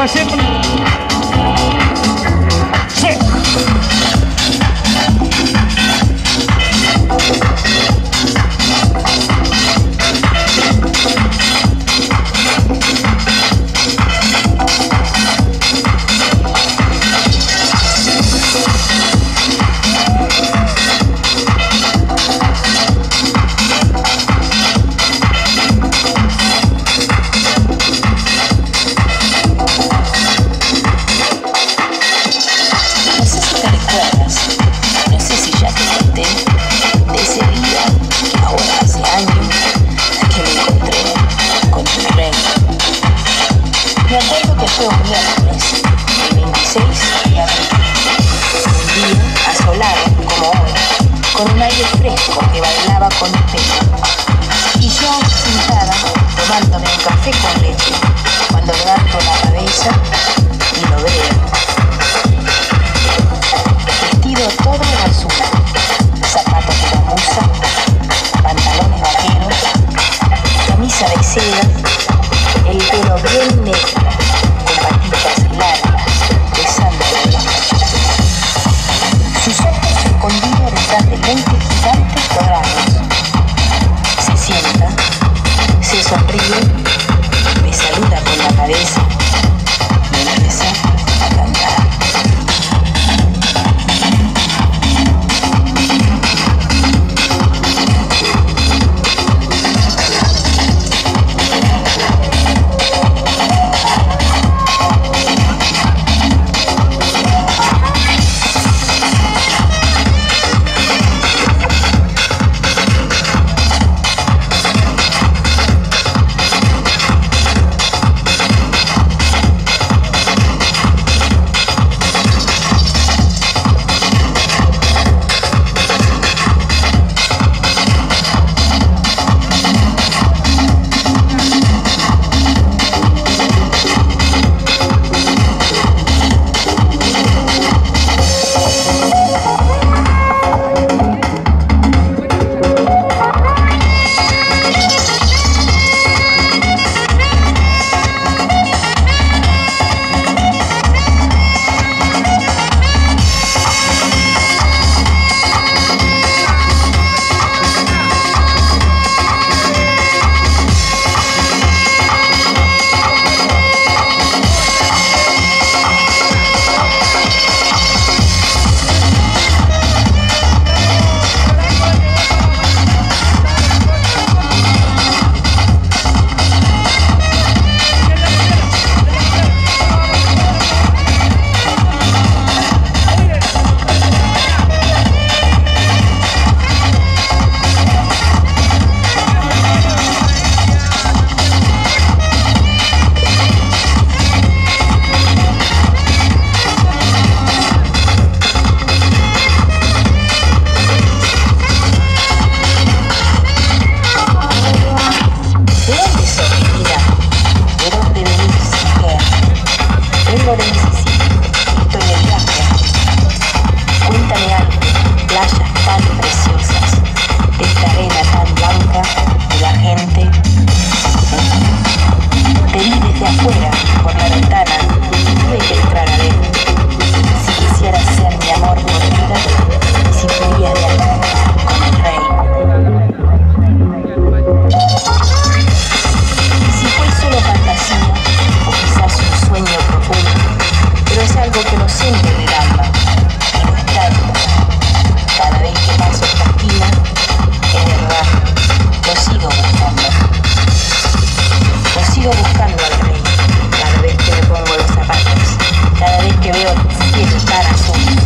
haciendo. Sí. Fue un miércoles, el 26 de abril, un día asolado como hoy, con un aire fresco que bailaba con mi pelo. Y yo sentada, tomándome un café con leche, cuando levanto la cabeza y lo veo. Vestido todo de azul, zapatos de gamuza, pantalones vaqueros, camisa de seda, el pelo bien negro, patitas largas, besándole. Sus ojos escondidos detrás de lentes gigantes dorados. Se sienta, se sonríe, me saluda con la cabeza y empieza a cantar. Buscando al rey, cada vez que me pongo los zapatos, cada vez que veo el cielo tan azul.